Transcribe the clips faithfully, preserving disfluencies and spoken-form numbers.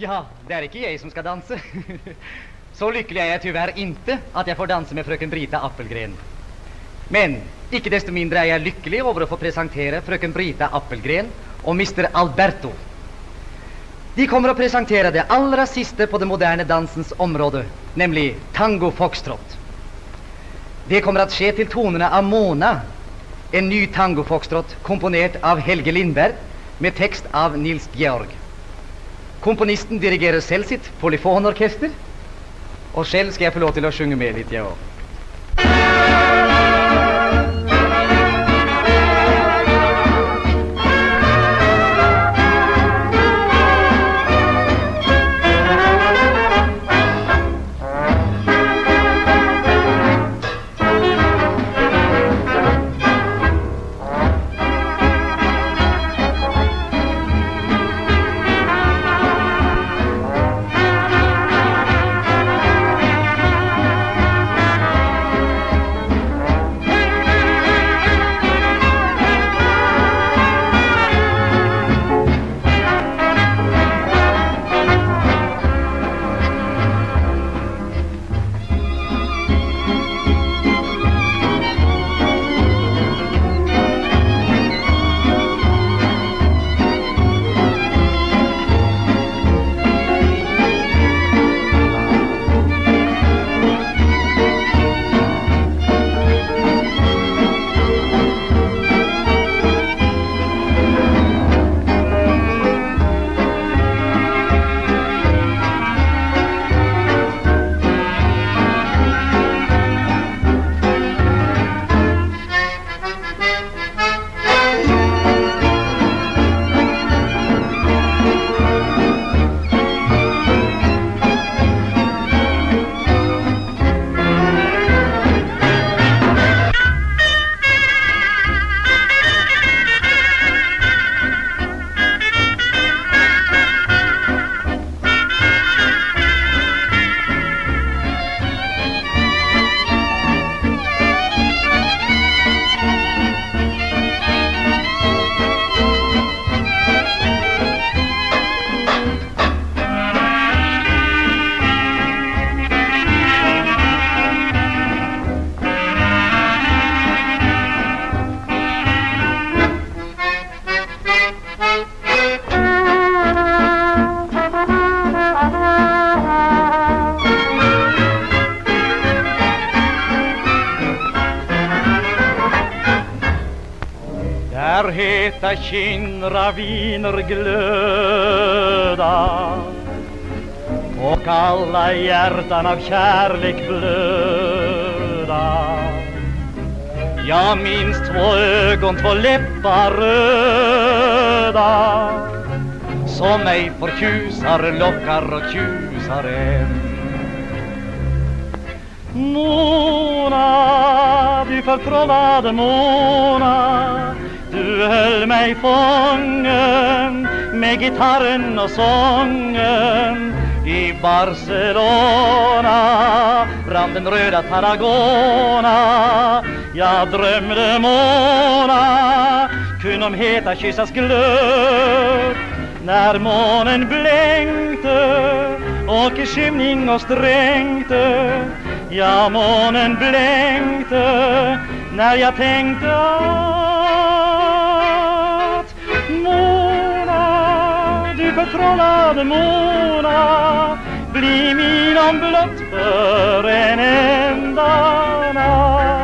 Ja, det är inte jag som ska dansa. Så lycklig är jag tyvärr inte att jag får dansa med fröken Brita Appelgren. Men icke desto mindre är jag lycklig över att få presentera fröken Brita Appelgren och mister Alberto. De kommer att presentera det allra sista på den moderna dansens område, nämligen tango foxtrot. Det kommer att ske till tonerna av Mona, en ny tango foxtrot komponerad av Helge Lindberg med text av Nils Georg. Komponisten dirigerar själv sitt polyfonorkester, och själv ska jag få lov till att sjunga med lite, ja. Heta kindra viner glöda och alla hjärtan av kärlek blöda. Jag minns två ögon, två läppar röda som mig förtjusar, lockar och tjusar än. Mona, du förtrovade Mona, du höll mig fången med gitarren och sången. I Barcelona fram den röda Tarragona. Jag drömde Mona kunde om heta kyssas glöd. När månen blänkte och i skymning och stränkte. Ja, månen blänkte när jag tänkte att Mona, du förtrollade Mona, bli min om blott för en enda natt.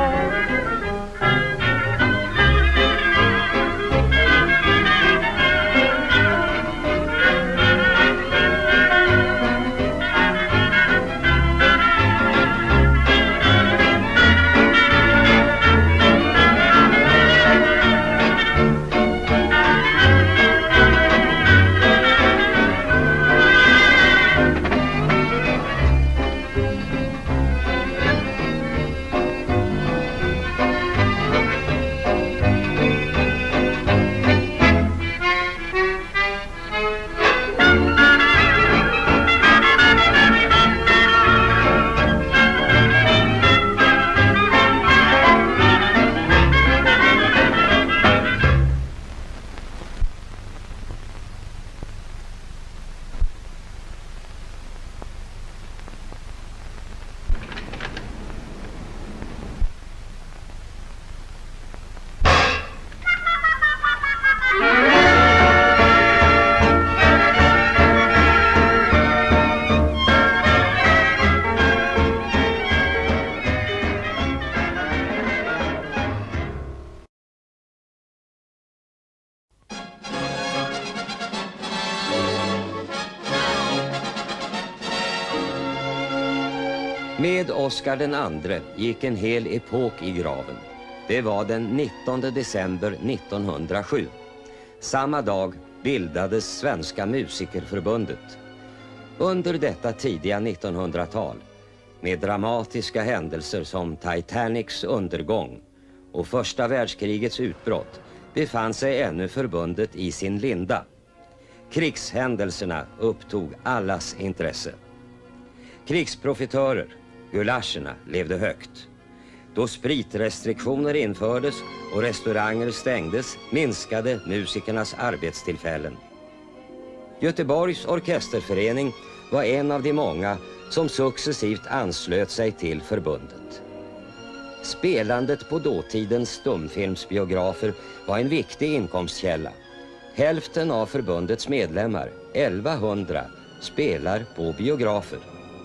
Med Oscar den andre gick en hel epok i graven. Det var den nittonde december nittonhundrasju. Samma dag bildades Svenska musikerförbundet. Under detta tidiga nittonhundratal, med dramatiska händelser som Titanics undergång och första världskrigets utbrott, befann sig ännu förbundet i sin linda. Krigshändelserna upptog allas intresse. Krigsprofitörer, gulascherna, levde högt. Då spritrestriktioner infördes och restauranger stängdes minskade musikernas arbetstillfällen. Göteborgs orkesterförening var en av de många som successivt anslöt sig till förbundet. Spelandet på dåtidens stumfilmsbiografer var en viktig inkomstkälla. Hälften av förbundets medlemmar, elvahundra, spelar på biografer.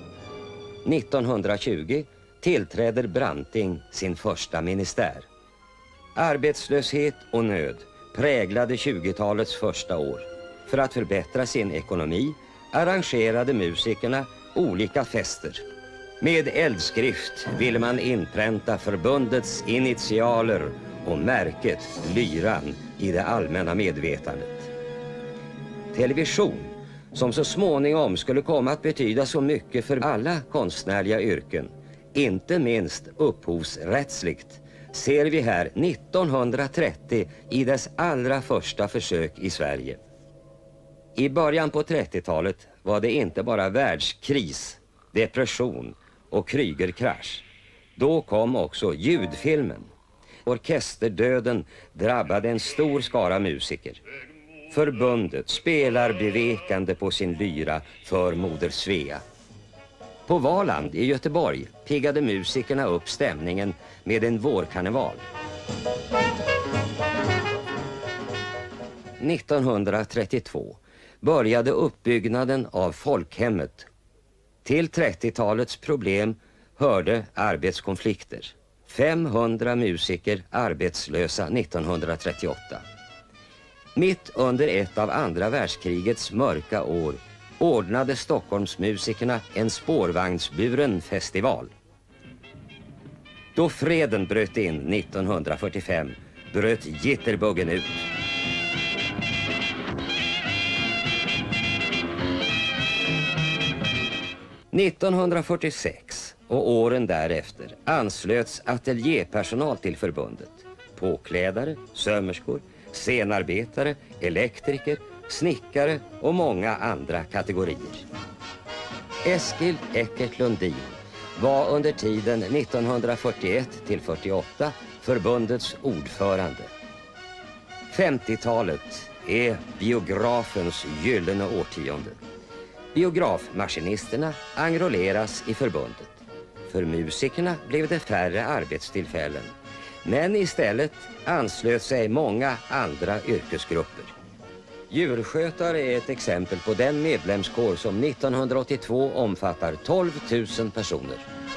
nittonhundratjugo tillträder Branting sin första ministär. Arbetslöshet och nöd präglade tjugotalets första år. För att förbättra sin ekonomi arrangerade musikerna olika fester. Med eldskrift ville man inpränta förbundets initialer och märket lyran i det allmänna medvetandet. Television, som så småningom skulle komma att betyda så mycket för alla konstnärliga yrken, inte minst upphovsrättsligt, ser vi här nittonhundratrettio i dess allra första försök i Sverige. I början på trettiotalet var det inte bara världskris, depression och Krügerkrasch. Då kom också ljudfilmen. Orkesterdöden drabbade en stor skara musiker. Förbundet spelar bevekande på sin lyra för moder Svea. På Valand i Göteborg piggade musikerna upp stämningen med en vårkarneval. nittonhundratrettiotvå började uppbyggnaden av folkhemmet. Till trettiotalets problem hörde arbetskonflikter. femhundra musiker arbetslösa nittonhundratrettioåtta. Mitt under ett av andra världskrigets mörka år ordnade Stockholmsmusikerna en spårvagnsburen festival. Då freden bröt in nittonhundrafyrtiofem bröt jitterbuggen ut. nittonhundrafyrtiosex och åren därefter anslöts ateljépersonal till förbundet. Påklädare, sömmerskor, scenarbetare, elektriker, snickare och många andra kategorier. Eskil Eckert Lundin var under tiden nittonhundrafyrtioett till fyrtioåtta förbundets ordförande. femtiotalet är biografens gyllene årtionde. Biografmaskinisterna enrolleras i förbundet. För musikerna blev det färre arbetstillfällen. Men istället anslöt sig många andra yrkesgrupper. Djurskötare är ett exempel på den medlemskår som nittonhundraåttiotvå omfattar tolv tusen personer.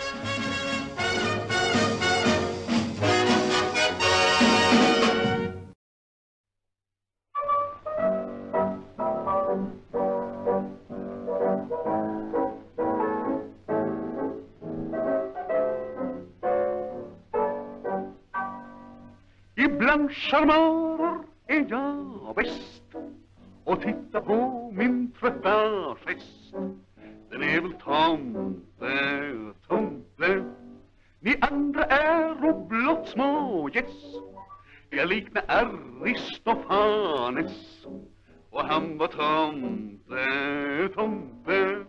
Ibland charmörer är jag bäst och titta på min trötta gest. Den är väl tomte, tomte. Ni andra är och blott små gäss. Jag liknar Aristofanes och han var tomte, tomte.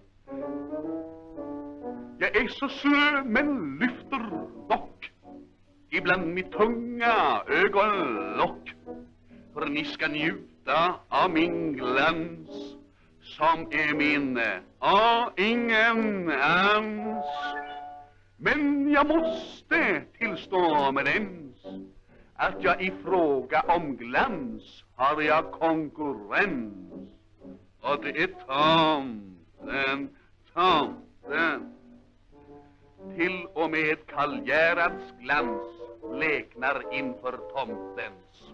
Jag är så slö men lyfter dock ibland mitt tunga ögonlock, för ni ska njuta av min glans som är min och ingen ans. Men jag måste tillstå med ens att jag i fråga om glans har jag konkurrens. Och det är tomten, tomten. Till och med Karl Gerhards glans bleknar inför tomtens.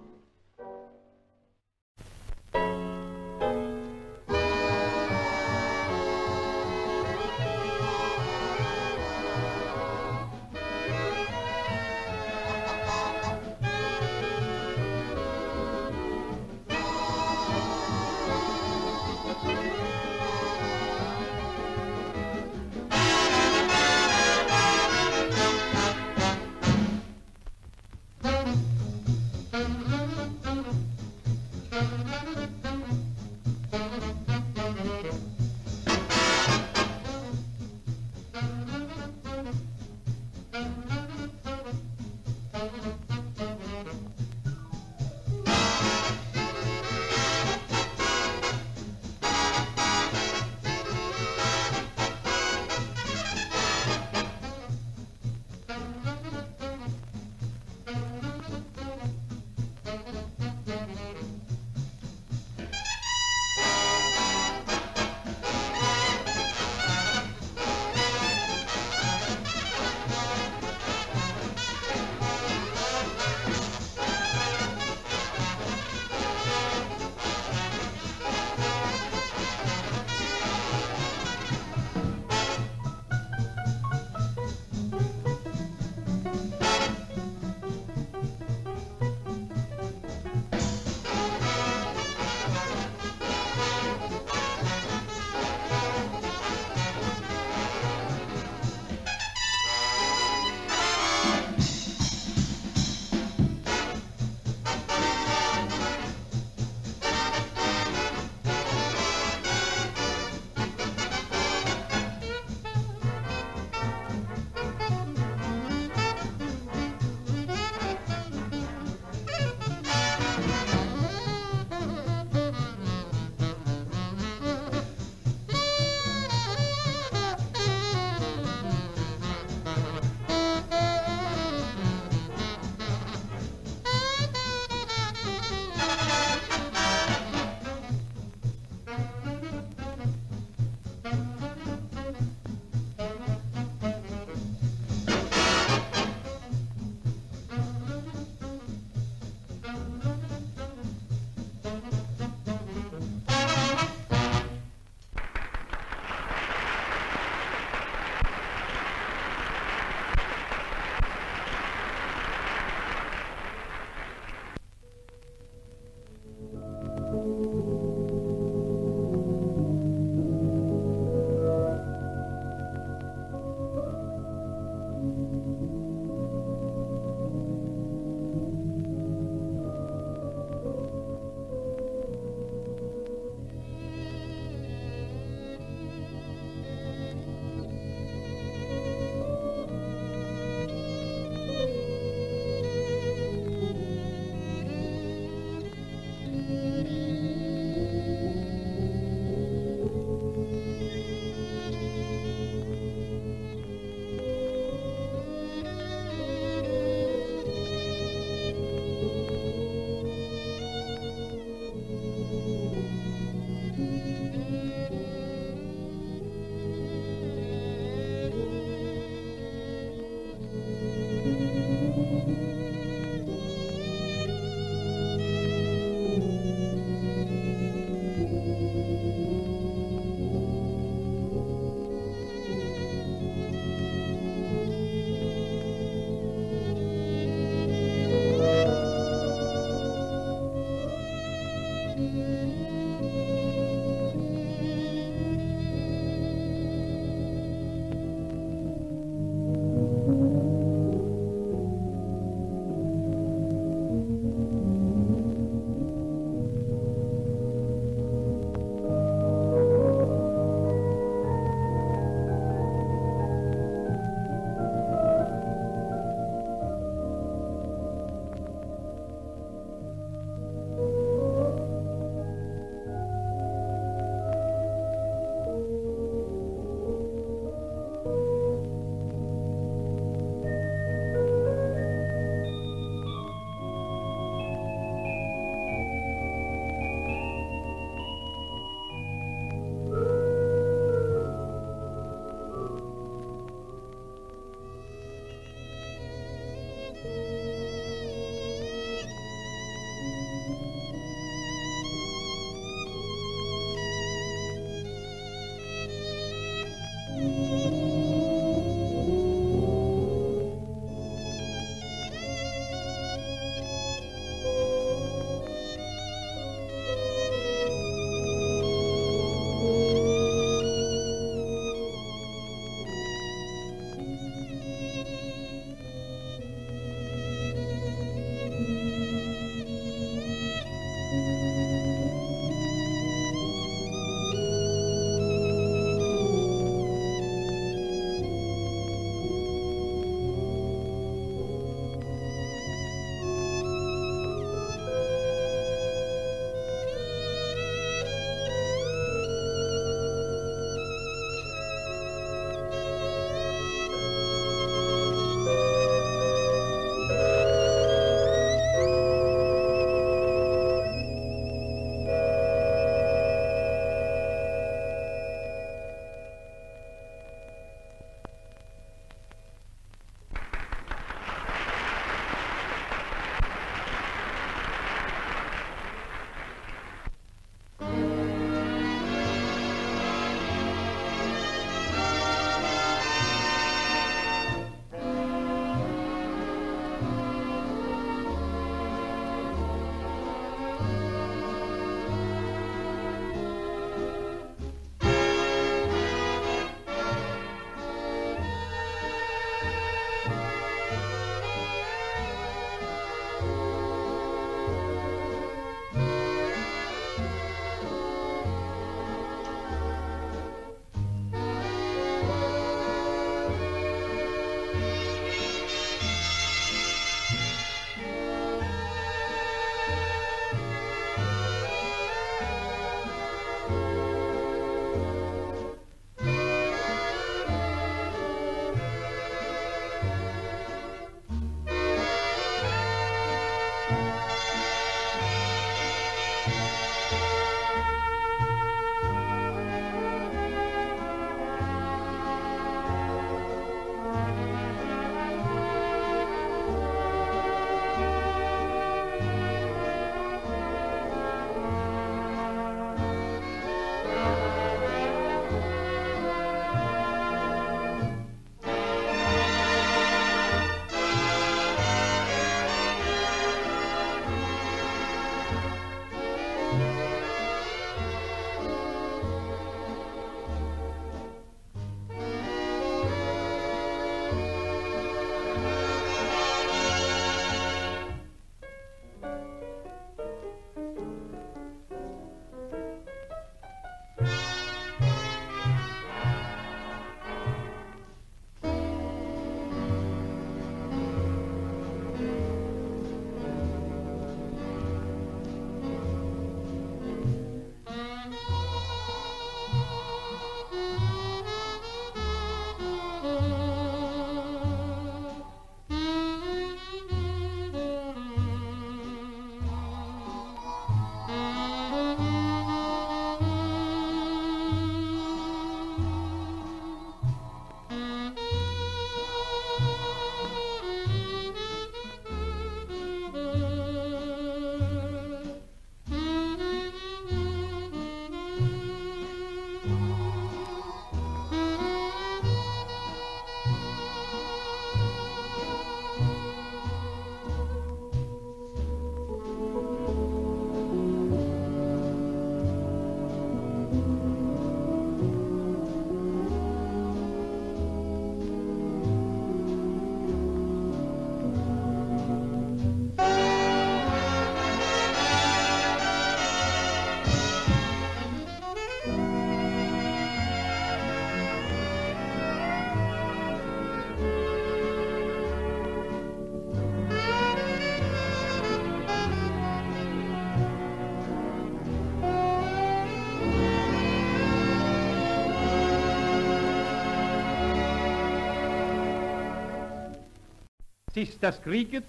Sista skriket.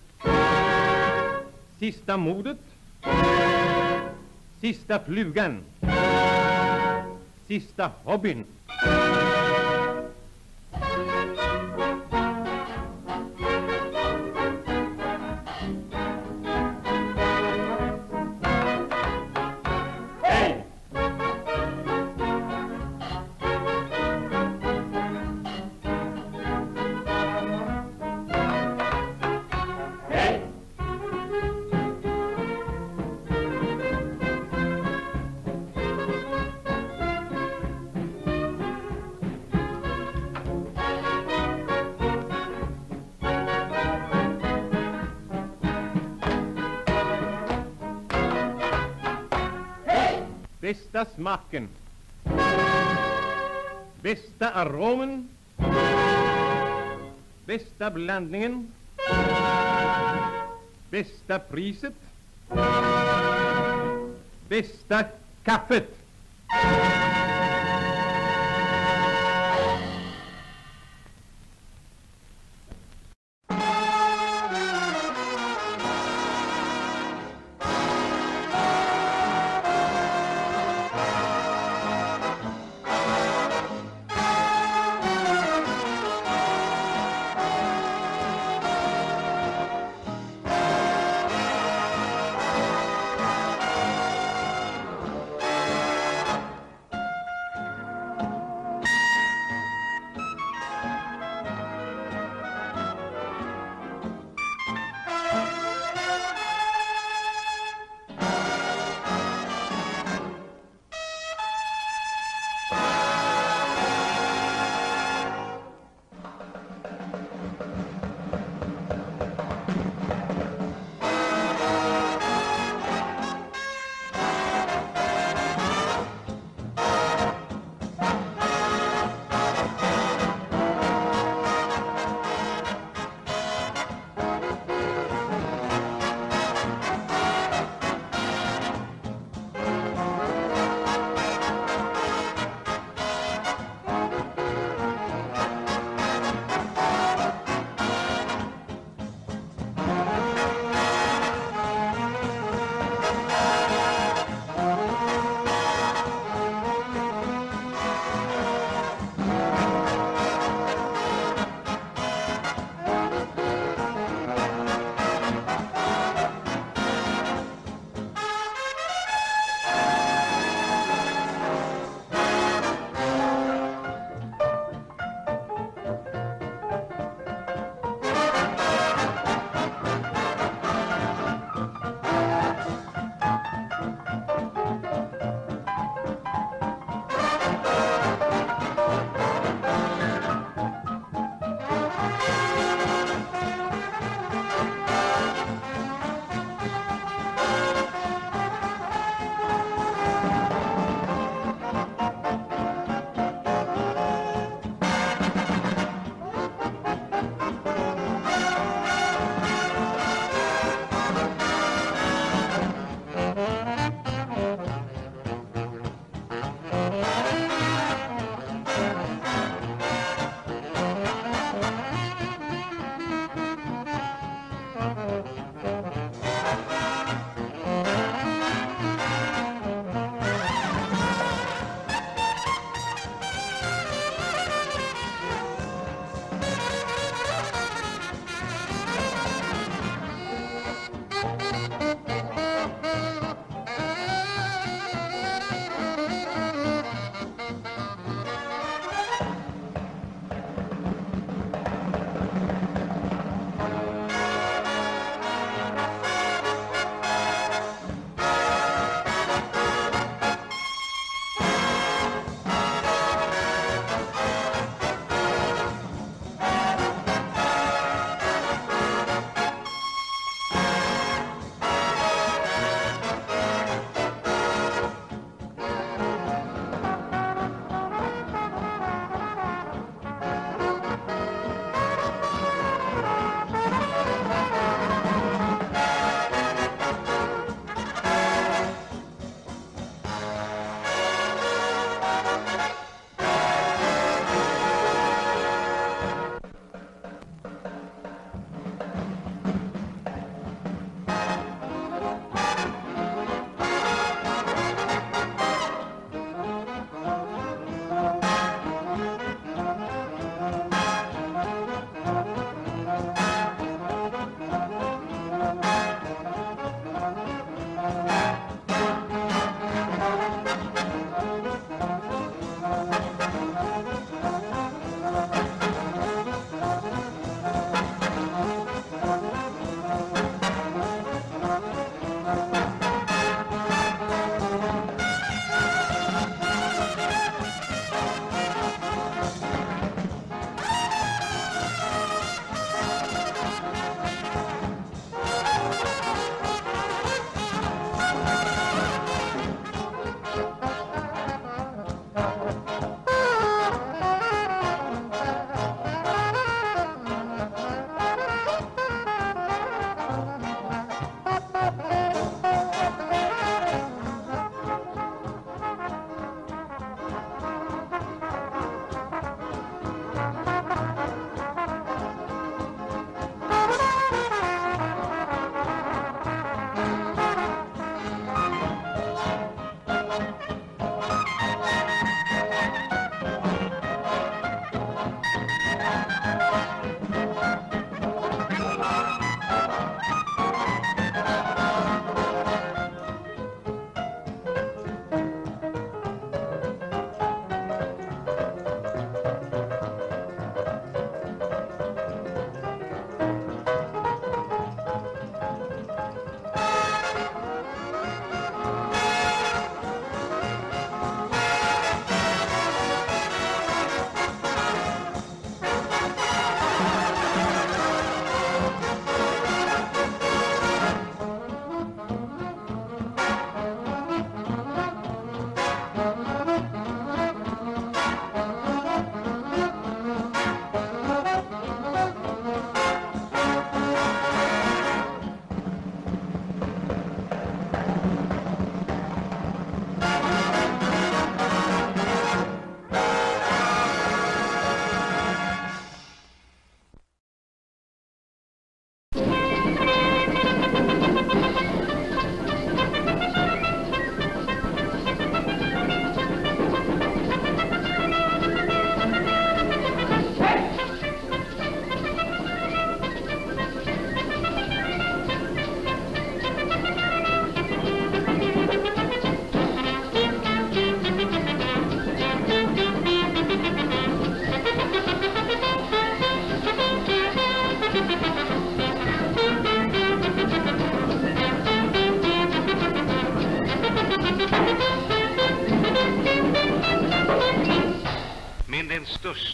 Sista modet. Sista flugan. Sista hobbyn. Hej! Hej! Bästa smaken. Bästa aromen. Bästa blandningen. Bästa priset. Bästa kaffet.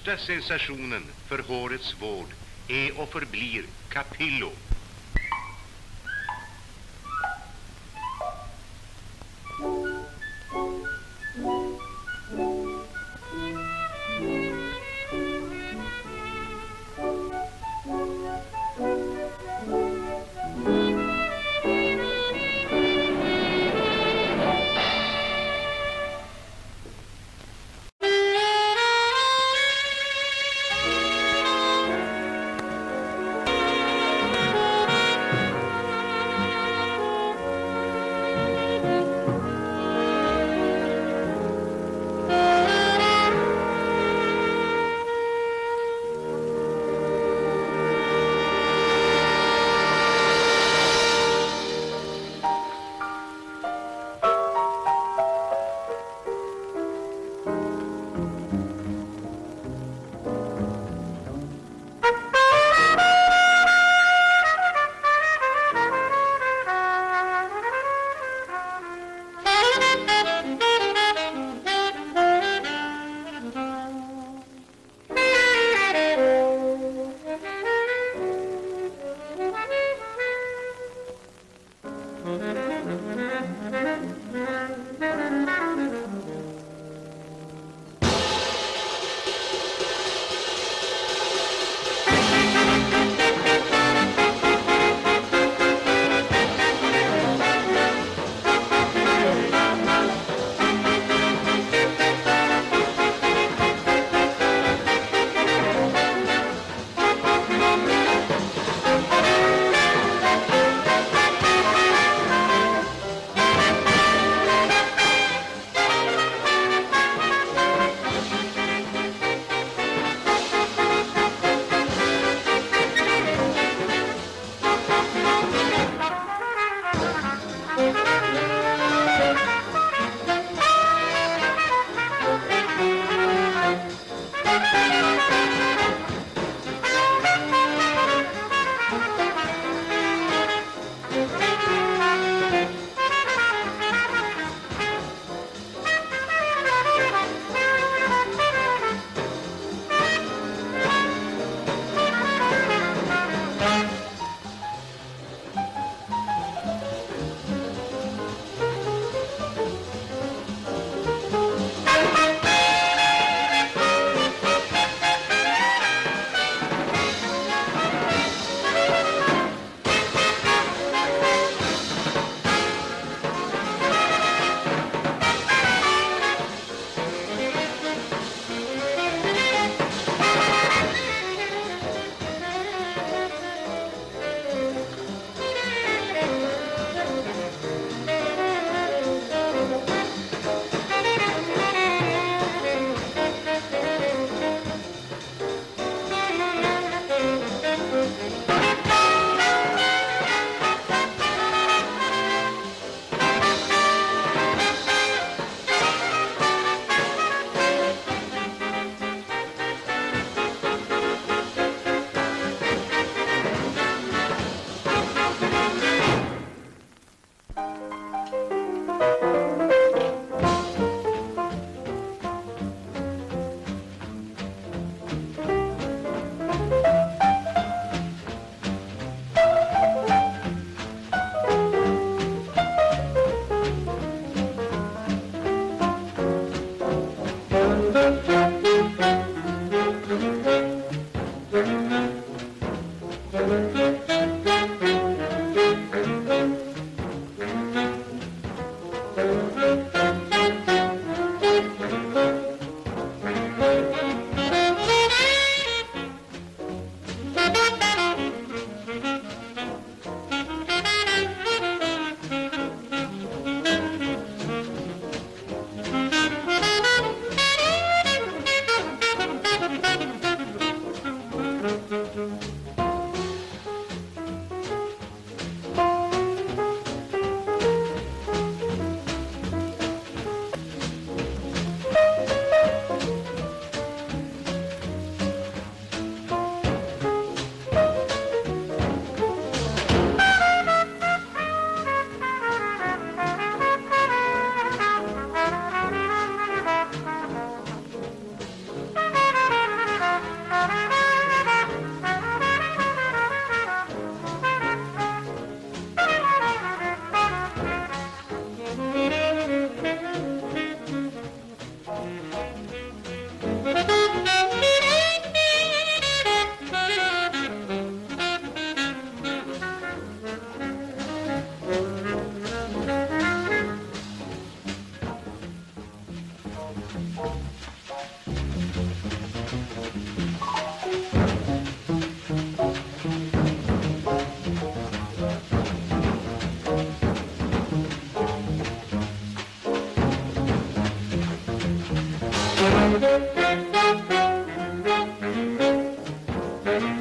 största sensationen för hårets vård är och förblir Capillo.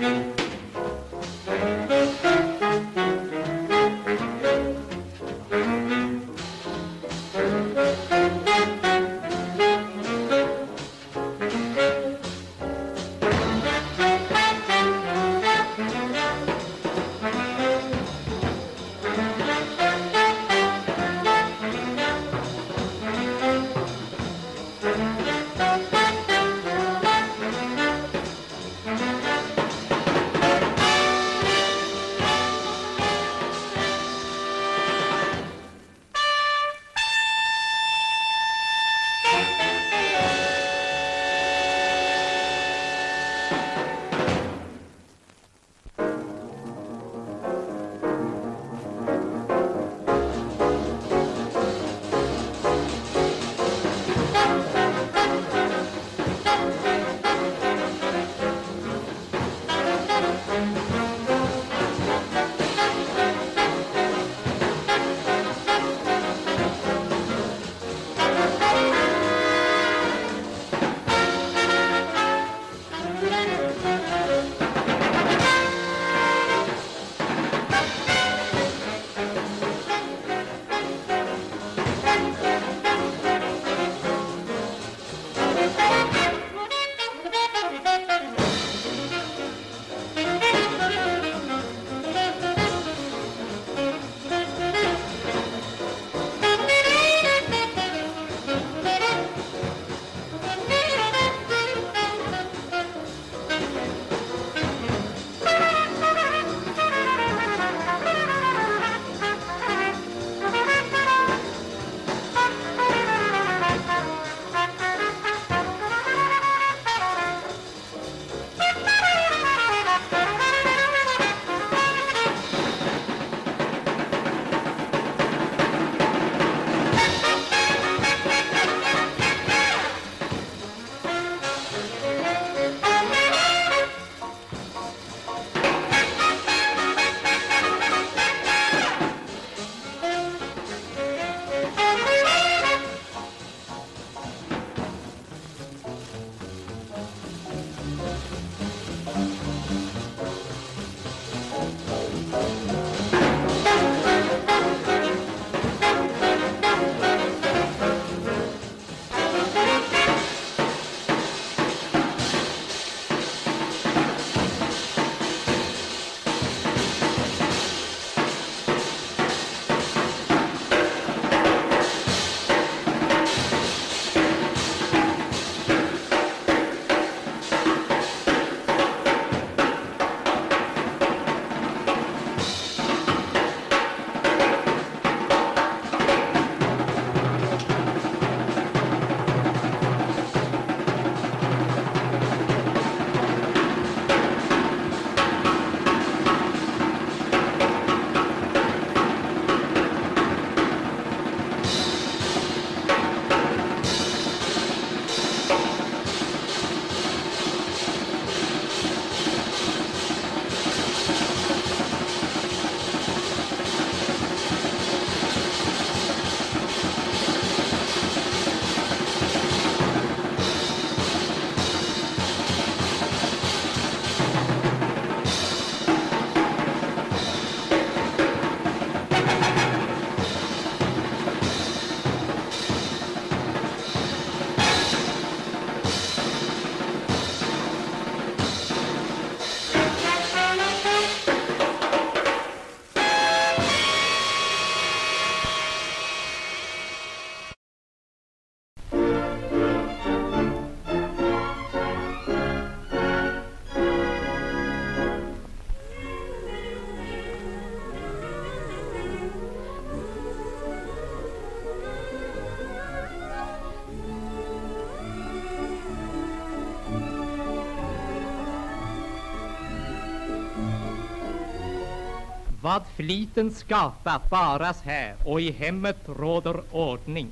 Vad fliten skapat varas här, och i hemmet råder ordning.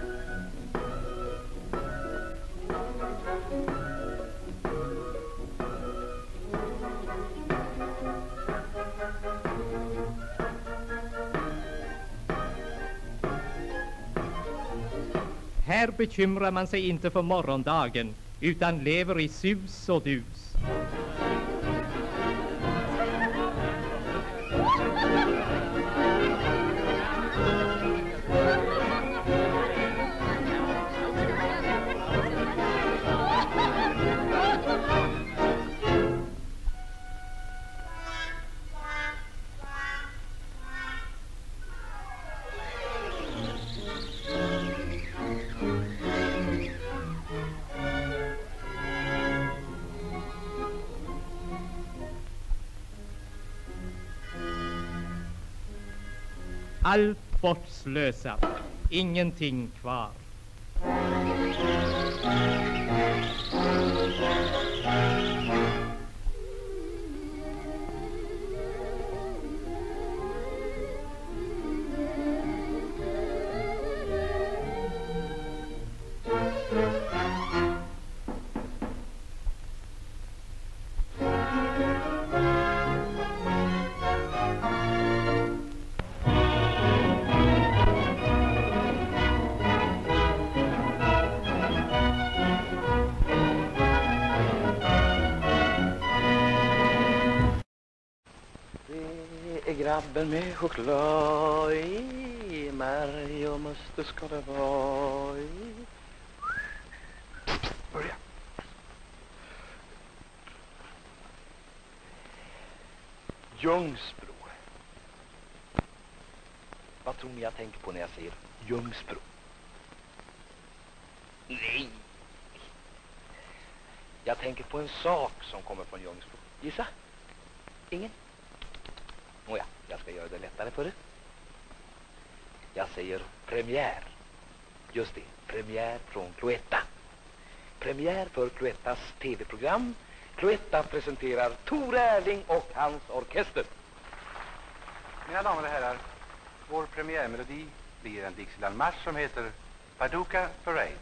Här bekymrar man sig inte för morgondagen, utan lever i sus och dus. allt bortslösat, ingenting kvar. Grabben med choklad i märg och muster ska det vara i. Börja. Ljungsbro. Vad tror ni jag tänker på när jag säger Ljungsbro? Nej. Jag tänker på en sak som kommer från Ljungsbro. Gissa? Ingen? Nåja, jag ska göra det lättare för er. Jag säger premiär. Just det, premiär från Cloetta. Premiär för Cloettas tv-program. Cloetta presenterar Tor Erling och hans orkester. Mina damer och herrar, vår premiärmelodi blir en Dixieland-marsch som heter Paducah Parade.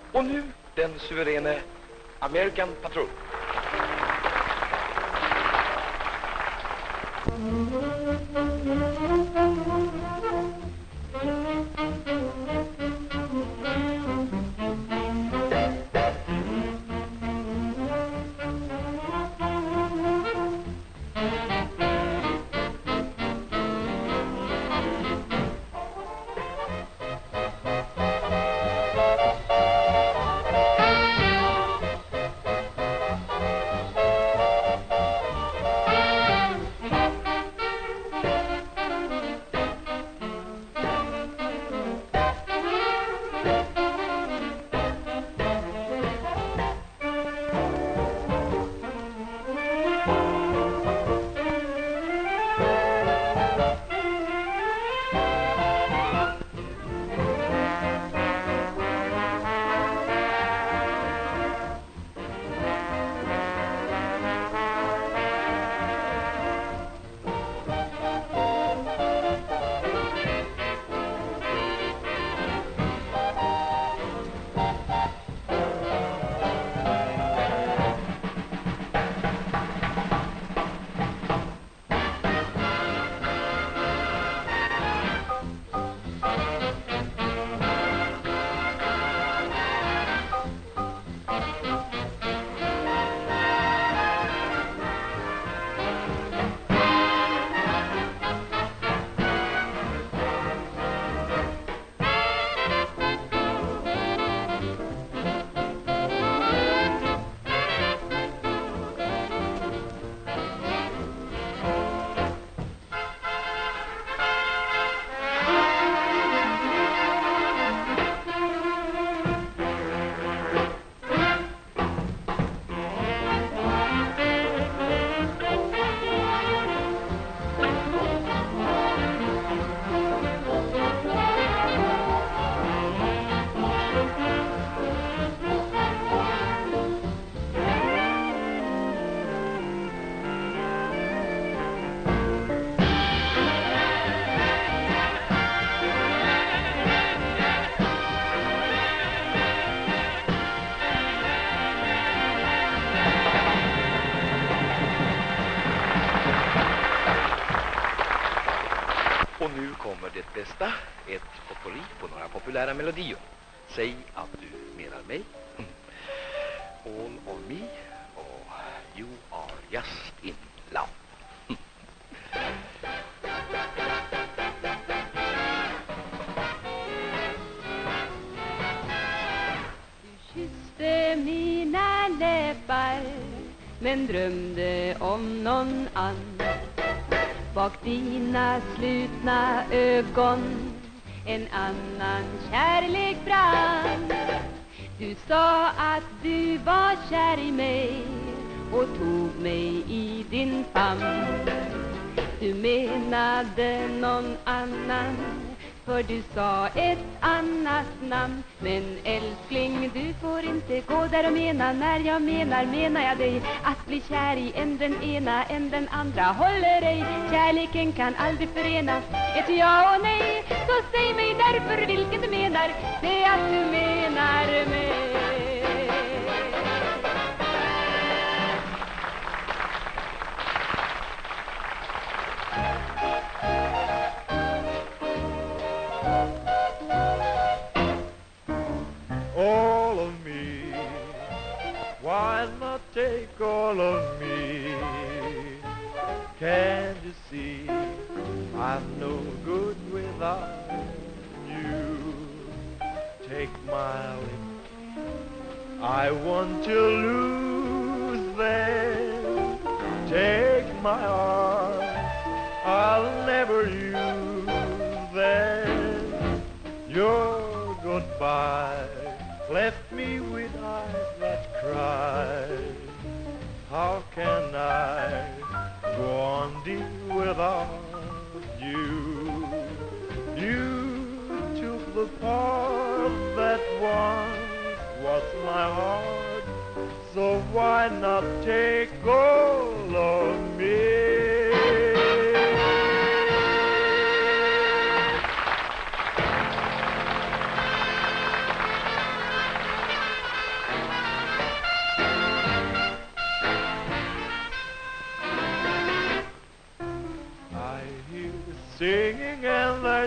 Och nu den suveräne American Patrol. Och nu kommer det bästa, ett potpourri på några populära melodier. Säg att du menar mig. All on me och You are just in love. Du kysste mina läppar men drömde om någon annan. Bak dina slutna ögon en annan kärlek brann. Du sa att du var kär i mig och tog mig i din famn. Du menade någon annan, för du sa ett annat namn. Men älskling, du får inte gå där och mena. När jag menar, menar jag dig. Att bli kär i en den ena, en den andra håller ej. Kärleken kan aldrig förena ett ja och nej. Så säg mig därför vilket du menar. Säg att du menar mig. All of me, why not take all of me? Can't you see I'm no good without you? Take my lips, I want to lose them. Take my arms, I'll never use them. Your goodbye left me with eyes that cry. How can I go on, dear, without you? You took the part that once was my heart, so why not take all of me?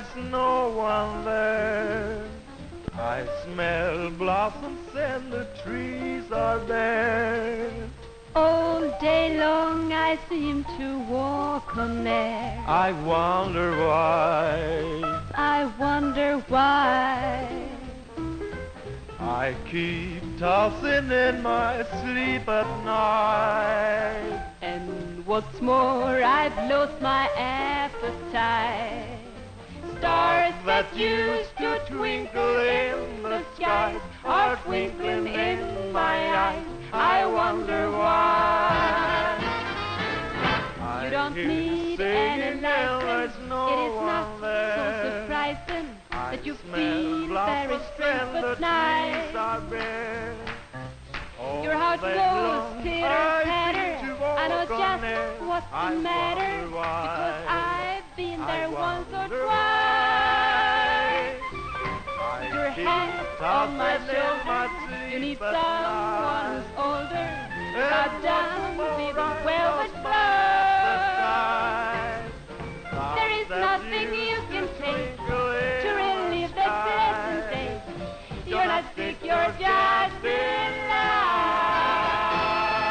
there's no one there. I smell blossoms and the trees are bare. All day long I seem to walk on air. I wonder why. I wonder why. I keep tossing in my sleep at night. And what's more, I've lost my appetite. Stars that used to twinkle in the skies are twinkling in my eyes. I wonder why. You don't need any license. It is not so surprising that you feel very strange but nice. Your heart goes titter-tatter. I know just what's the matter, because I've been there once or twice. Your hand on my shoulder, you need someone who's older. Bow down with a velvet glove. There is nothing you can take to relieve the pleasant days. You're not sick, you're just in love.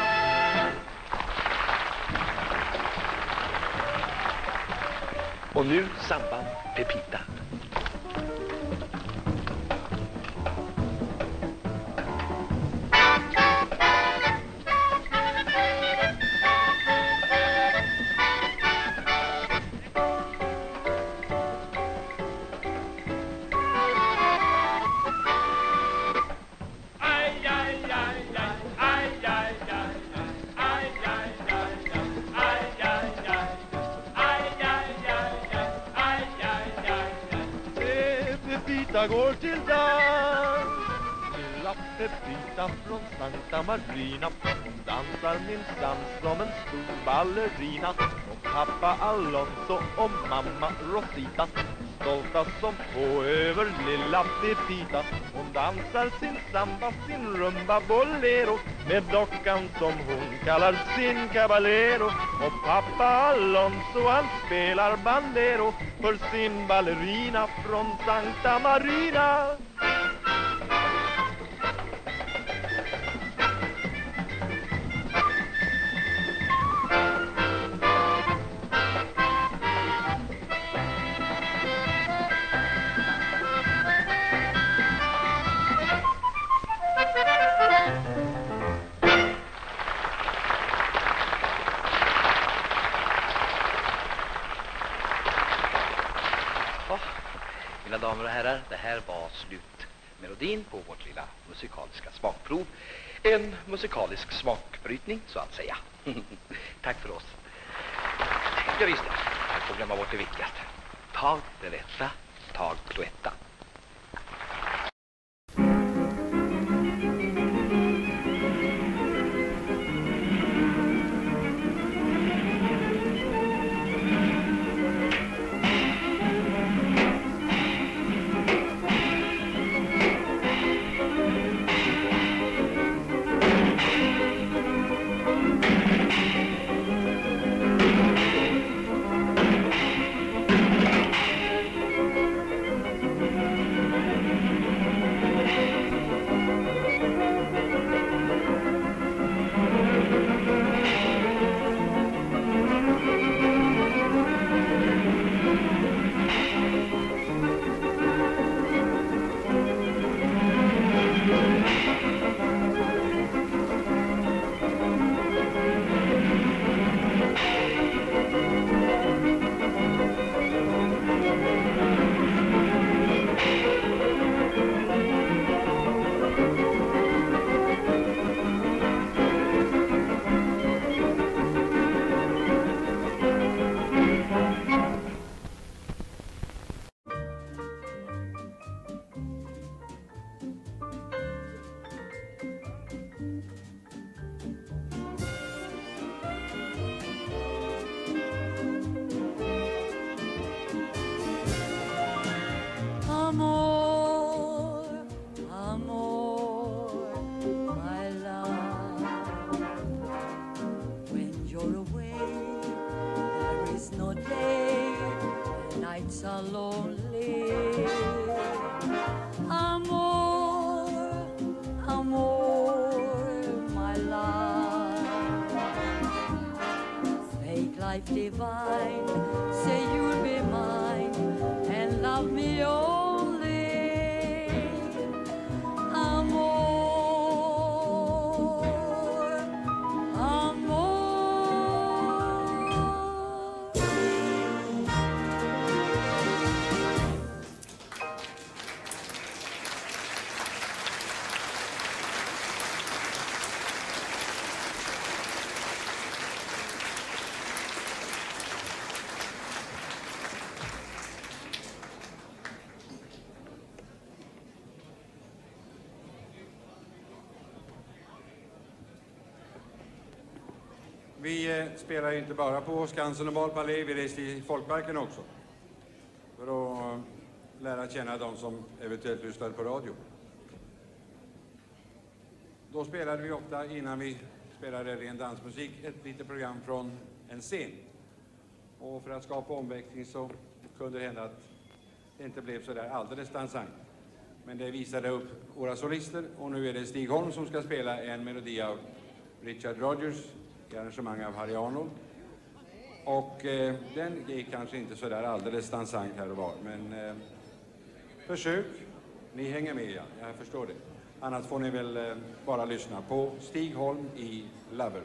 Och nu samba Pepita. Pepita går till dans. Lilla Pepita från Santa Marina. Hon dansar minsann som en stor ballerina. Och pappa Alonso och mamma Rosita, stolta som få över lilla Pepita. Hon dansar sin samba, sin rumba bolero, med dockan som hon kallar sin caballero. Och pappa Alonso han spelar bandero för sin ballerina från Santa Marina. Mina damer och herrar, det här var slutmelodin på vårt lilla musikaliska smakprov. En musikalisk smakbrytning, så att säga. Tack för oss. Jag visste, jag får glömma bort det viktigaste. Tag det rätta, tag duetta. Amor, amor, my love. When you're away, there is no day, the nights are lonely. life divine. Say you'll be mine and love me only. Amor, amor. Vi eh, spelar inte bara på Skansen och Balpalé, vi reste i Folkparken också. För att eh, lära känna de som eventuellt lyssnar på radio. Då spelade vi ofta, innan vi spelade ren dansmusik, ett litet program från en scen. Och för att skapa omväxling så kunde det hända att det inte blev så där alldeles dansant. Men det visade upp våra solister, och nu är det Stig Holm som ska spela en melodi av Richard Rodgers i arrangemang av Harry Arnold. Och eh, den är kanske inte så där alldeles dansant här och var, men eh, försök. Ni hänger med, ja, jag förstår det. Annars får ni väl eh, bara lyssna på Stig Holm i Lover.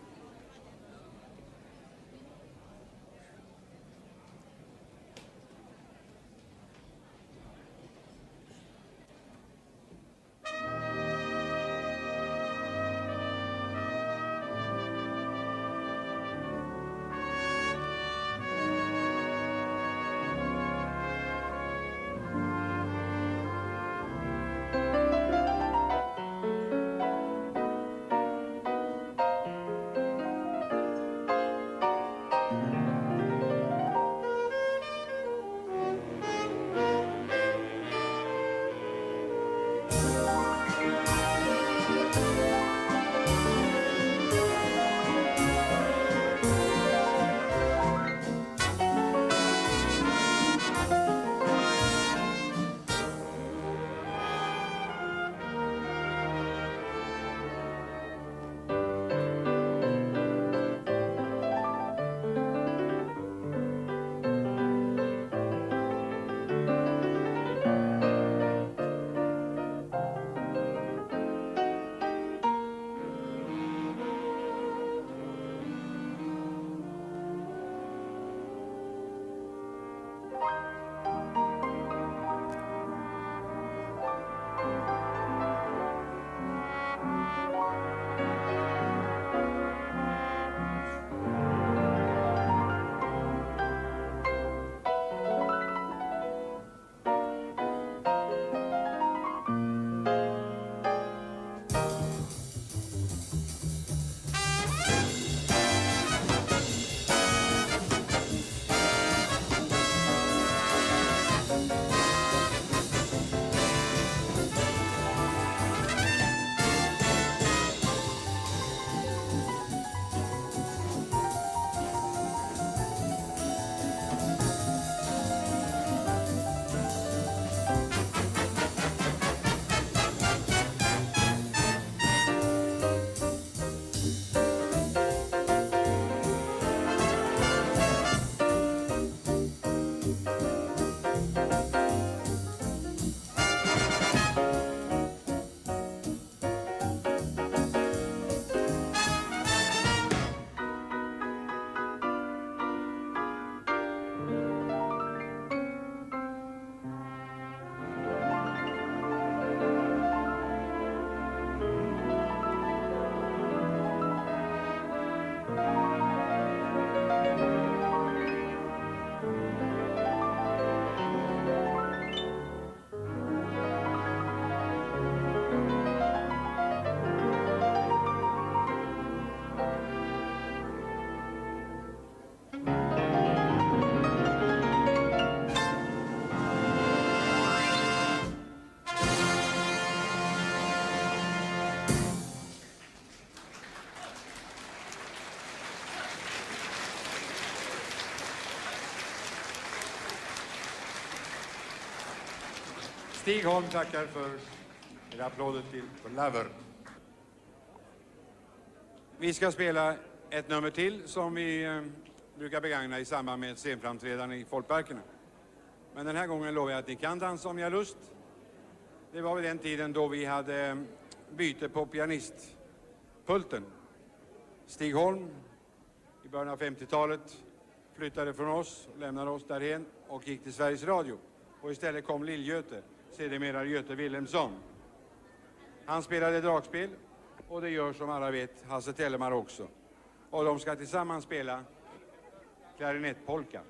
Stig Holm tackar för era applåder till Lover. Vi ska spela ett nummer till som vi brukar begagna i samband med scenframträdande i folkparkerna. Men den här gången lovar jag att ni kan dansa om ni har lust. Det var vid den tiden då vi hade byte på pianistpulten. Stig Holm i början av femtiotalet flyttade från oss, lämnade oss därhen och gick till Sveriges Radio. Och istället kom Lill-Göte, sedermera Göte Wilhelmsson. Han spelade dragspel och det gör som alla vet Hasse Tellemar också. Och de ska tillsammans spela klarinettpolka.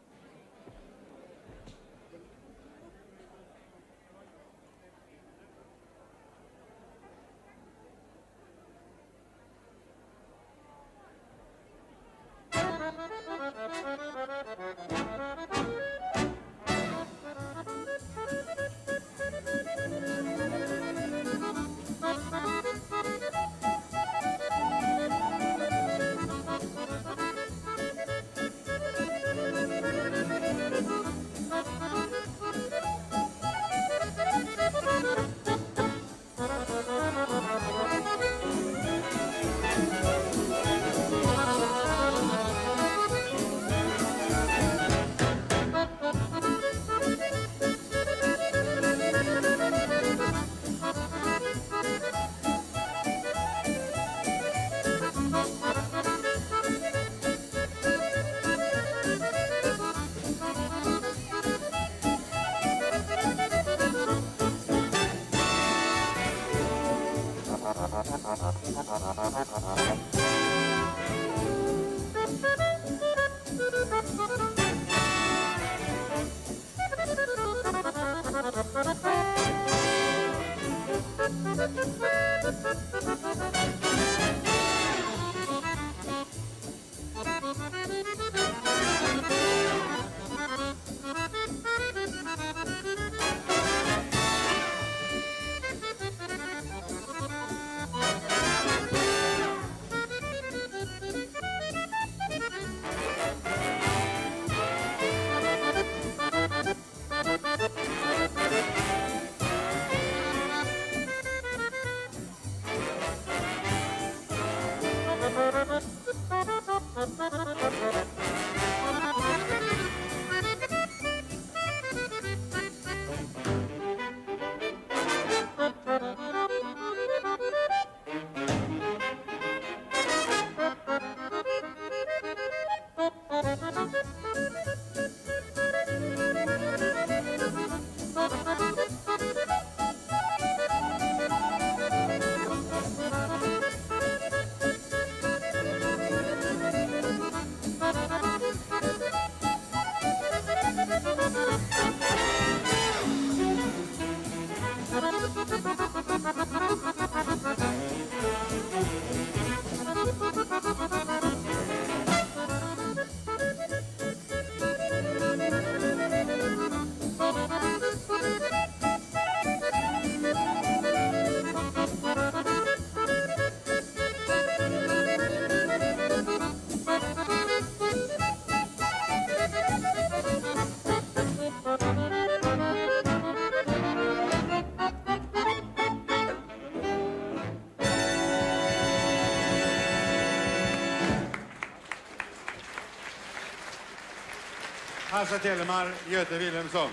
Hasse Tellemar, Göte Wilhelmsson.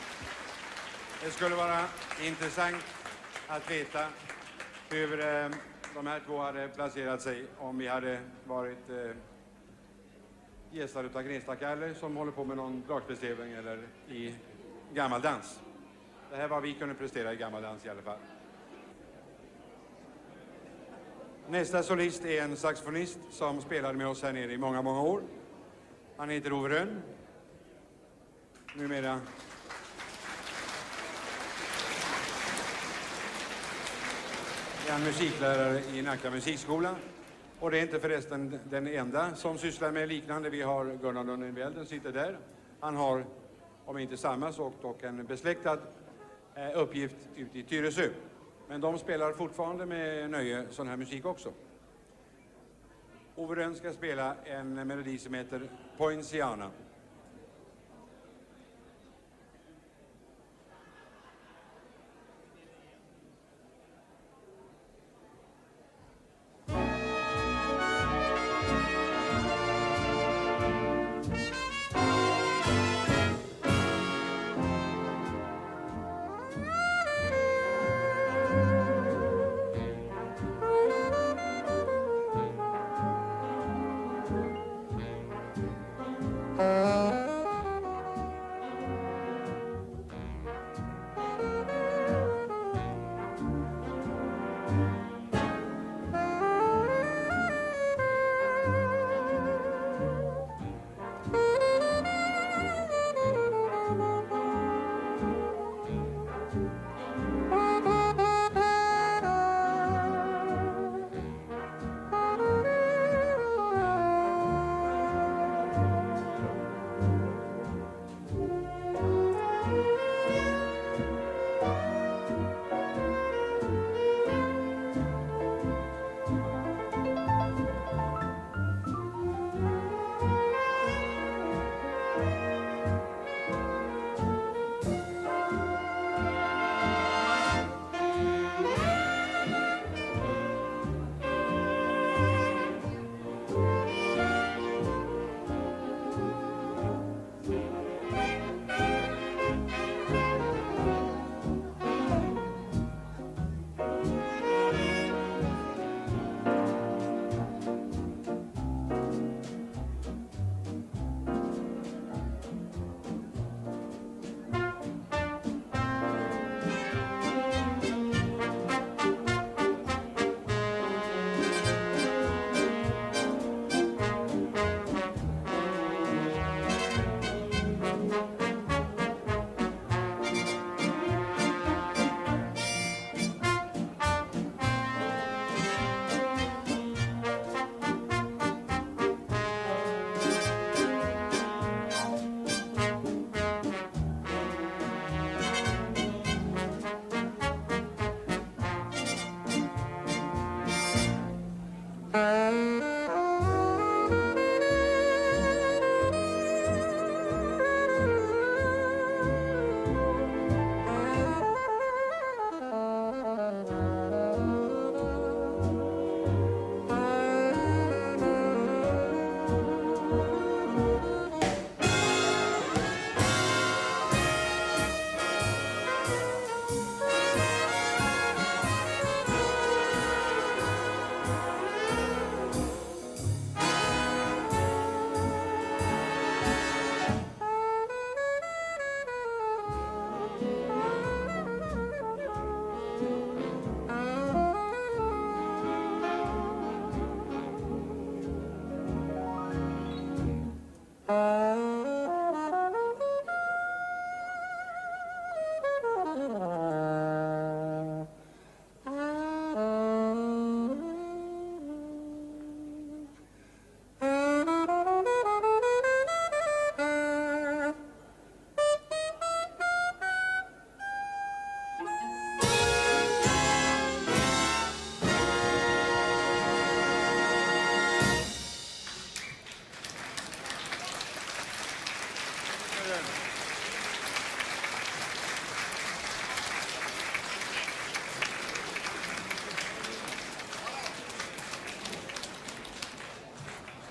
Det skulle vara intressant att veta hur eh, de här två hade placerat sig om vi hade varit eh, gästade av Gnesta-Kalle som håller på med någon dragspelstävling eller i gammaldans. Det här var vi kunde prestera i gammaldans i alla fall. Nästa solist är en saxofonist som spelade med oss här nere i många, många år. Han heter Ove Rönn. Numera är han musiklärare i Nacka musikskola. Och det är inte förresten den enda som sysslar med liknande. Vi har Gunnar Lundin-Välden sitter där. Han har, om inte samma sak, dock en besläktad eh, uppgift ute i Tyresö. Men de spelar fortfarande med nöje sån här musik också. Ove Rönn ska spela en melodi som heter Poinciana.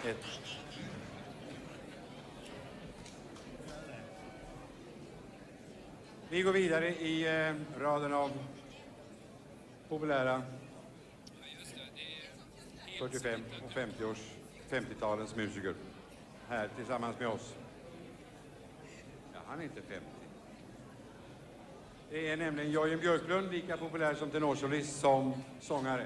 ett. Vi går vidare i eh, raden av populära fyrtiofem och femtio-års, femtiotalens musiker. Här tillsammans med oss. Ja, han är inte femtio. Det är nämligen Jörgen Björklund, lika populär som tenorsolist som sångare.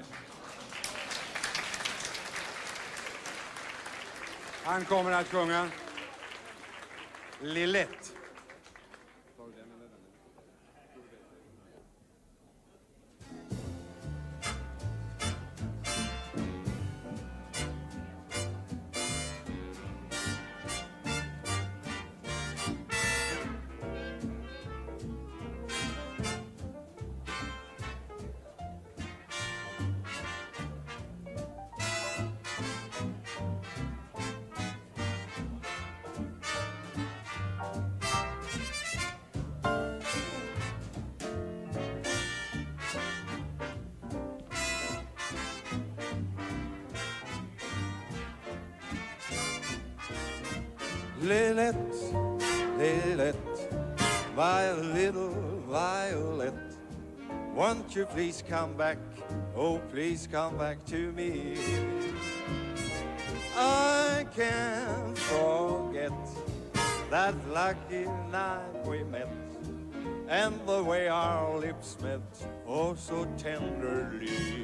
Han kommer att sjunga Lillett. Lillet, Lillet, my little violet, won't you please come back, oh please come back to me. I can't forget that lucky night we met, and the way our lips met, oh so tenderly.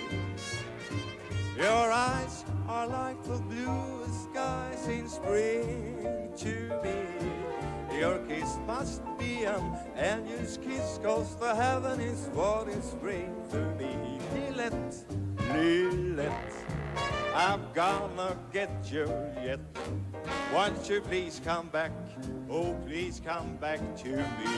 Your eyes are like the blue skies in spring to me. Your kiss must be an angel's kiss, 'cause the heaven is what is spring to me. Lillet, Lillet, I'm gonna get you yet. Won't you please come back, oh please come back to me.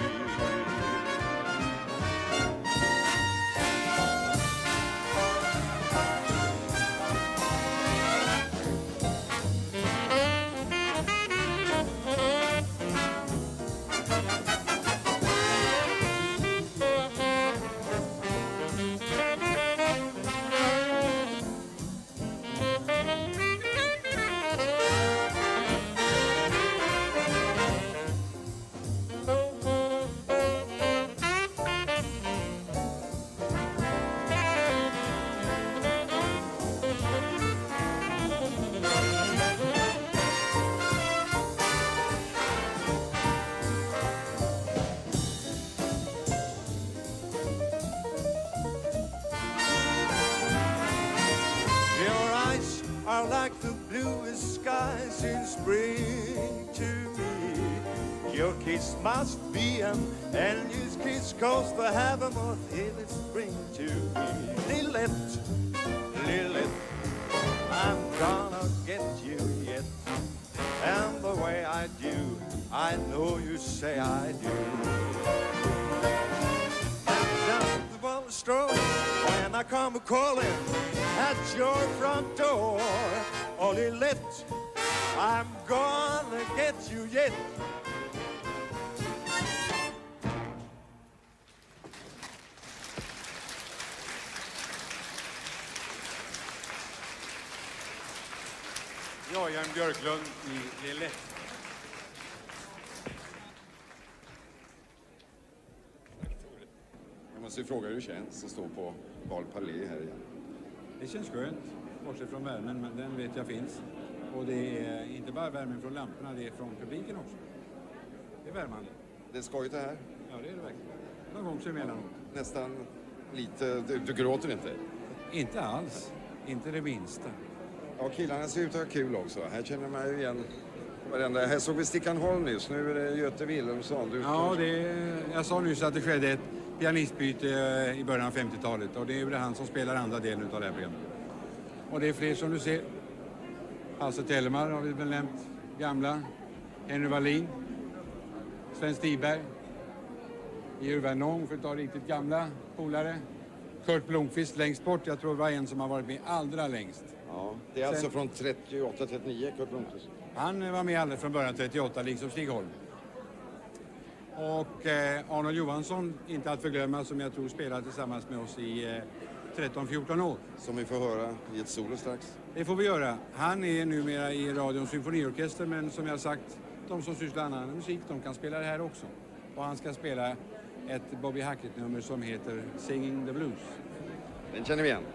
Are like the bluest skies in spring to me. Your kiss must be an angel's kiss, 'cause the heaven of it is spring to me. Lillet, Lillet, I'm gonna get you yet. And the way I do, I know you say I do. Down the ball stroke when I come calling at your front door. Oh Lillet, I'm gonna get you yet. Jörgen Björklund i Lillet. Jag måste ju fråga hur det känns att stå på Val Palais här igen. Det känns skönt, bortsett från värmen, men den vet jag finns. Och det är inte bara värmen från lamporna, det är från publiken också. Det är värmande. Det är skojigt det här. Ja, det är det verkligen. Någon gång så emellanåt. Nästan lite... Du, du gråter inte? Inte alls. Inte det minsta. Ja, killarna ser ut att ha kul också. Här känner man ju igen varenda. Här såg vi Stickan Holm nyss. Nu är det Göte Wilhelmsson. Du, ja, det är, jag sa nyss att det skedde ett pianistbyte i början av femtiotalet. Och det är ju det han som spelar andra delen av det här programmet. Och det är fler som du ser. Hasse Tellemar har vi väl nämnt. Gamla. Henry Wallin. Sven Stiberg. Georg Vernon för att ta riktigt gamla polare. Kurt Blomqvist längst bort. Jag tror det var en som har varit med allra längst. Ja, det är Sen, alltså från trettioåtta trettionio, Kurt Blomqvist. Han var med alldeles från början trettioåtta, liksom Stig Holm. Och eh, Arnold Johansson, inte att förglömma, som jag tror spelade tillsammans med oss i eh, tretton fjorton år. Som vi får höra i ett solo strax. Det får vi göra. Han är numera i radions symfoniorkester, men som jag sagt, de som sysslar annan musik, de kan spela det här också. Och han ska spela ett Bobby Hackett-nummer som heter Singing the Blues. Den känner vi igen.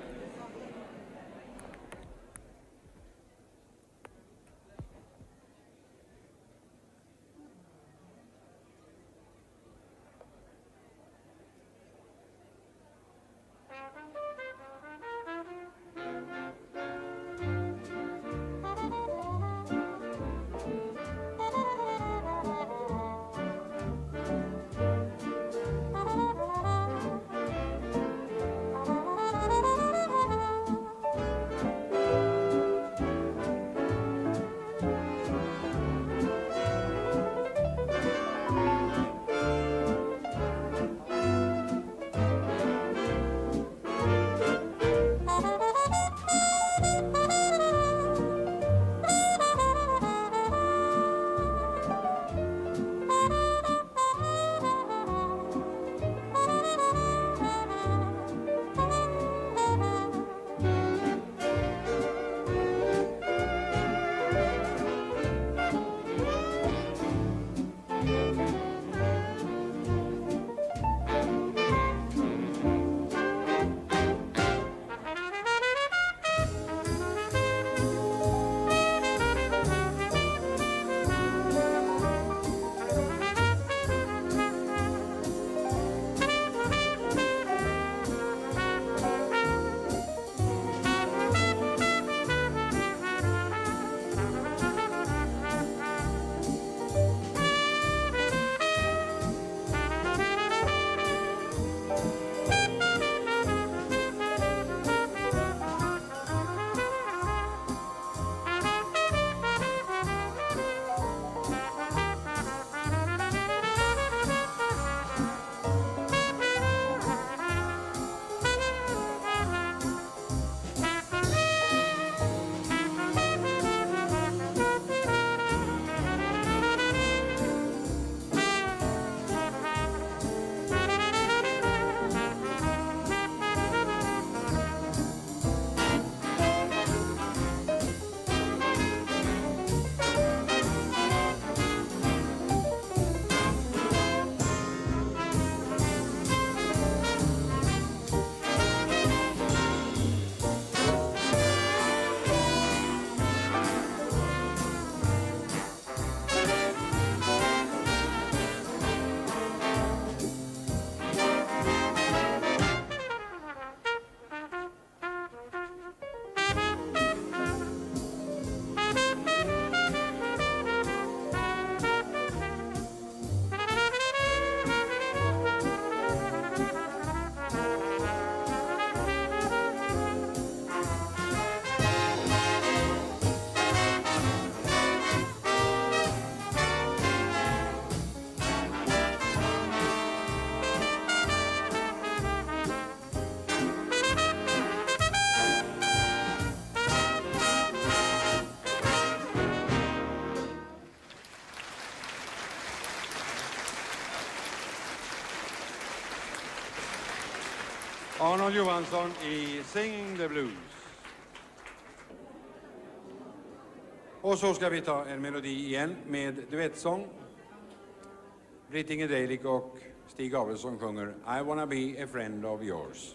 Arnold Johansson i Singing the Blues. Och så ska vi ta en melodi igen med duettsång. Britt Inger Deilig och Stig Abelsson sjunger I wanna be a friend of yours.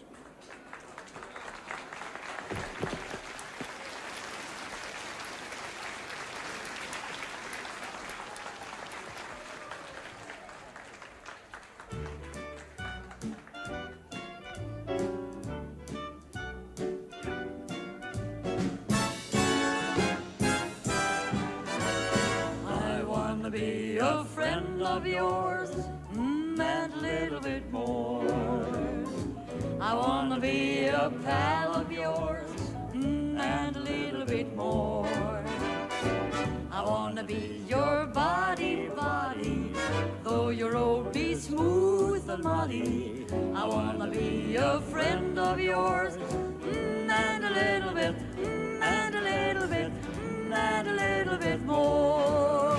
Be a friend of yours, mm, and a little bit more. I wanna be a pal of yours, mm, and a little bit more. I wanna be your body, body, though your road be smooth and muddy. I wanna be a friend of yours, mm, and a little bit, mm, and a little bit, mm, and a little bit more.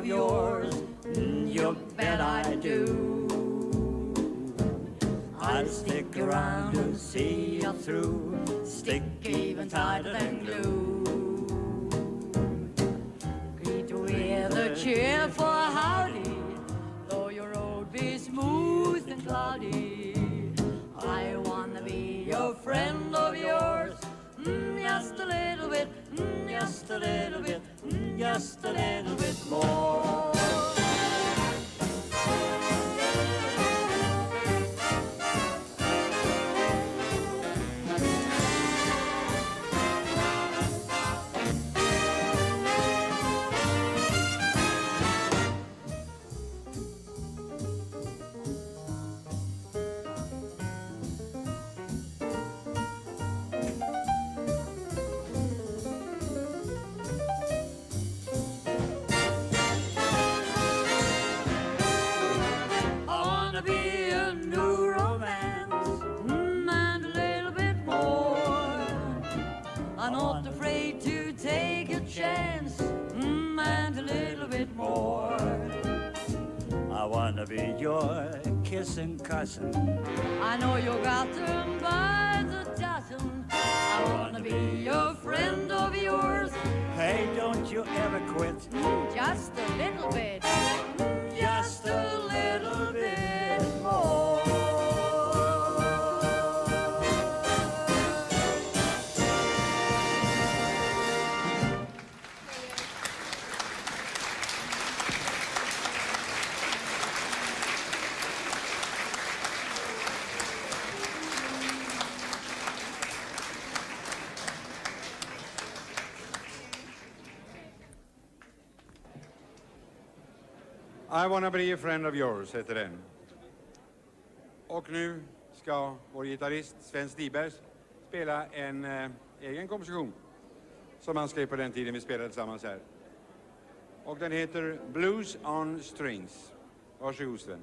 of yours? Mm, you bet I do. I'll stick around and see you through, stick even tighter than glue. Greet with a cheerful howdy, though your road be smooth and cloudy. I wanna be your friend of yours, mm, just a little bit, mm, just a little bit, mm, just a little bit more. Be your kissing cousin. I know you got them by the dozen. I wanna be your friend of yours. Hey, don't you ever quit. Mm, just a little bit. Mm, just a little bit more. I wanna be a friend of yours heter den. Och nu ska vår gitarrist Sven Stiberg spela en eh, egen komposition som han skrev på den tiden vi spelade tillsammans här. Och den heter Blues on Strings. Varsågod Sven.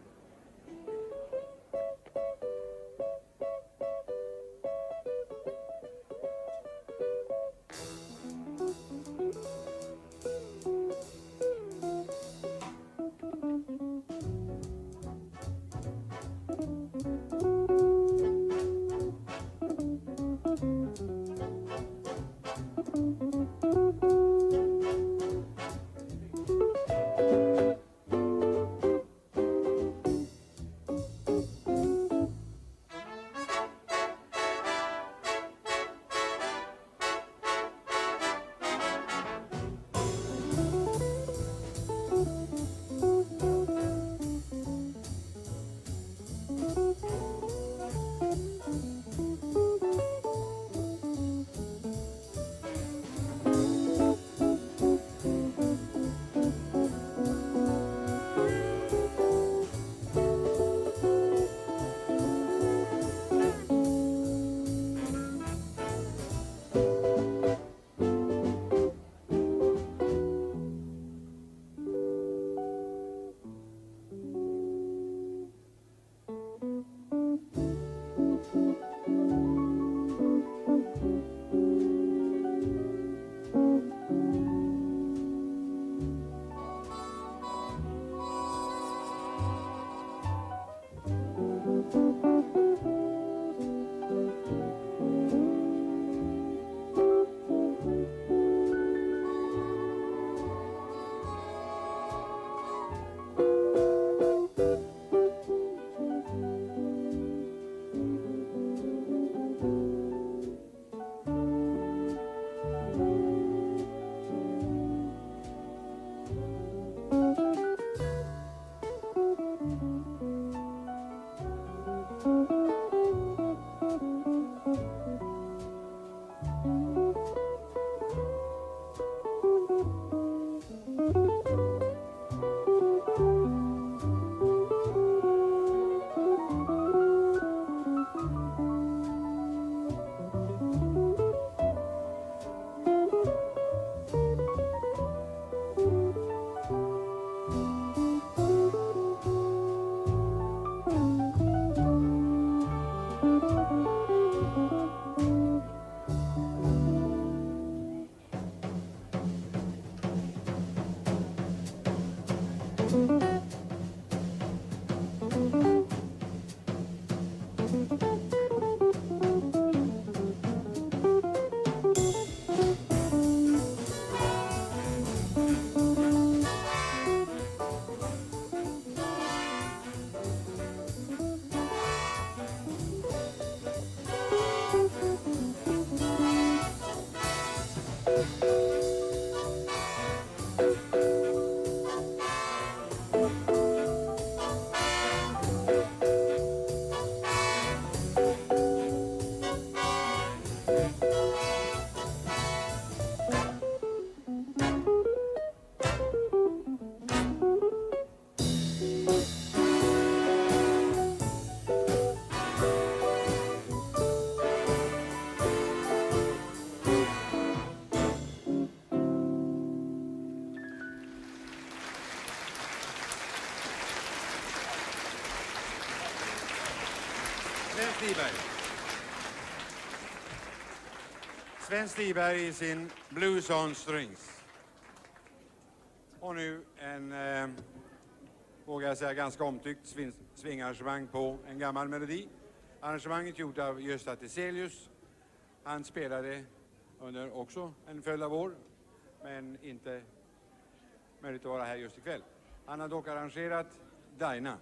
Sven Stiberg i sin Blues on Strings. Och nu en, eh, vågar jag säga, ganska omtyckt sving swingarrangemang på en gammal melodi. Arrangemanget gjort av Gösta Tiselius. Han spelade under också en följd av år, men inte möjligt att vara här just ikväll. Han har dock arrangerat Daina.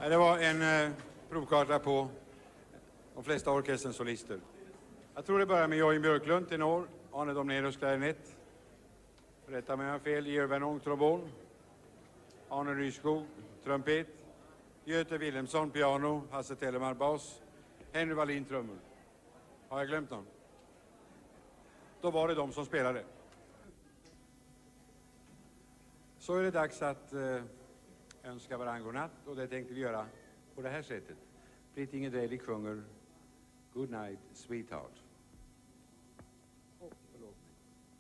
Det var en eh, provkarta på de flesta orkesterns solister. Jag tror det börjar med Jörgen Björklund, tenor, Arne Domnerus, klarinett. Rätta mig om jag har fel, Georg Vernong, trombon. Arne Ryskog, trumpet. Göte Wilhelmsson, piano. Hasse Tellemar, bas. Henry Wallin, trummor. Har jag glömt någon? Då var det de som spelade. Så är det dags att eh, önska varann godnatt, och det tänkte vi göra på det här sättet. Britt Inger Dreilich sjunger Good Night Sweetheart. Oh, förlåt mig.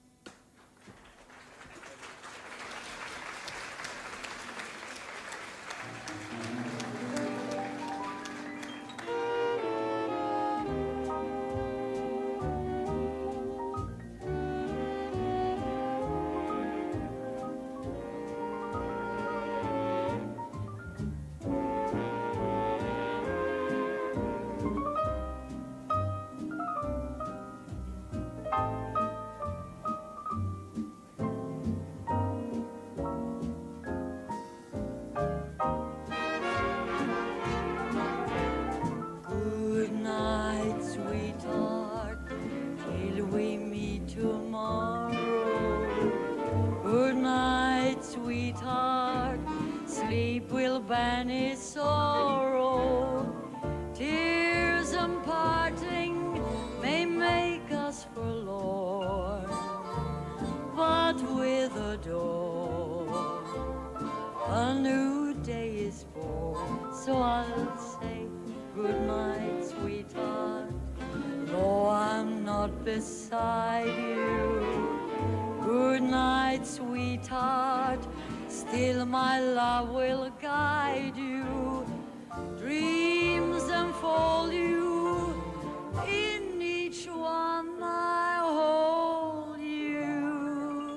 Beside you, good night, sweetheart. Still, my love will guide you. Dreams enfold you. In each one, I hold you.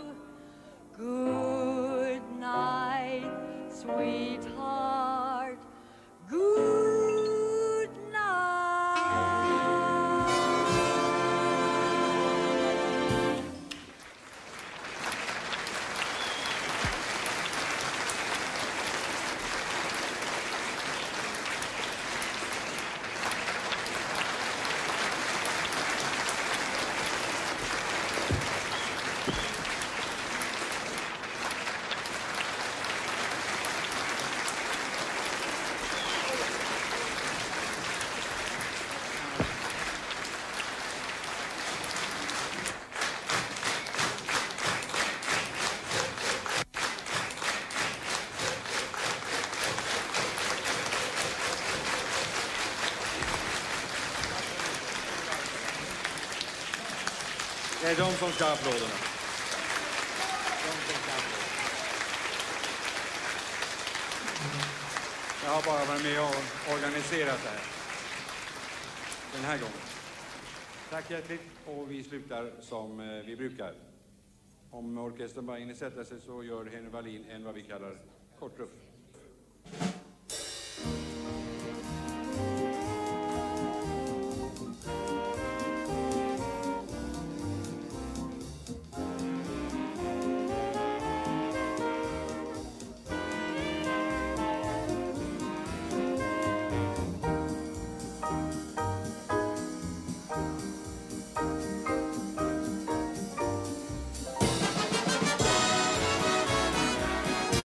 Good night, sweetheart. Good. Det är de som ska ha applåderna. De som ska ha applåderna. Jag har bara varit med och organiserat det här. Den här gången. Tack hjärtligt, och vi slutar som vi brukar. Om orkestern bara hinner sätta sig så gör Henry Wallin en vad vi kallar kortruff.